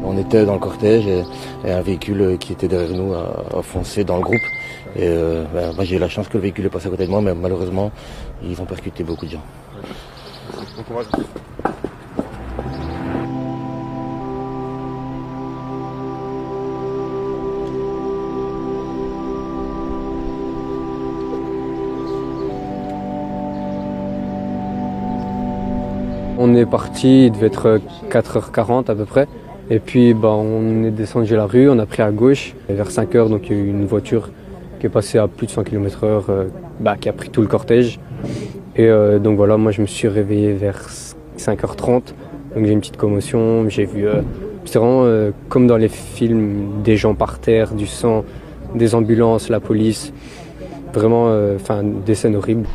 On était dans le cortège et un véhicule qui était derrière nous a foncé dans le groupe. Et moi j'ai eu la chance que le véhicule est passé à côté de moi, mais malheureusement ils ont percuté beaucoup de gens. Bon courage. On est parti, il devait être 4h40 à peu près. Et puis on est descendu la rue, on a pris à gauche. Et vers 5h, donc, il y a eu une voiture qui est passée à plus de 100 km/h, qui a pris tout le cortège. Et donc voilà, moi je me suis réveillé vers 5h30. Donc j'ai une petite commotion, j'ai vu... c'est vraiment comme dans les films, des gens par terre, du sang, des ambulances, la police. Vraiment, des scènes horribles.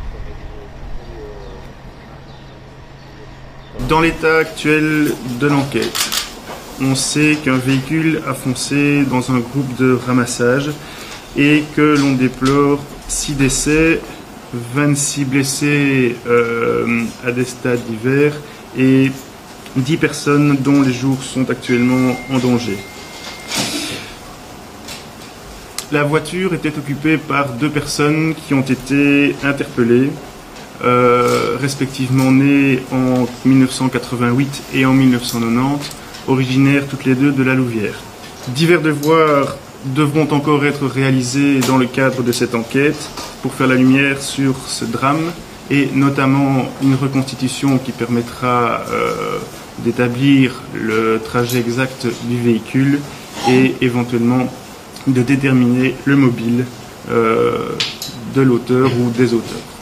Dans l'état actuel de l'enquête, on sait qu'un véhicule a foncé dans un groupe de ramassage et que l'on déplore 6 décès, 26 blessés à des stades divers et 10 personnes dont les jours sont actuellement en danger. La voiture était occupée par 2 personnes qui ont été interpellées. Respectivement nées en 1988 et en 1990, originaires toutes les deux de la Louvière. Divers devoirs devront encore être réalisés dans le cadre de cette enquête pour faire la lumière sur ce drame et notamment une reconstitution qui permettra d'établir le trajet exact du véhicule et éventuellement de déterminer le mobile de l'auteur ou des auteurs.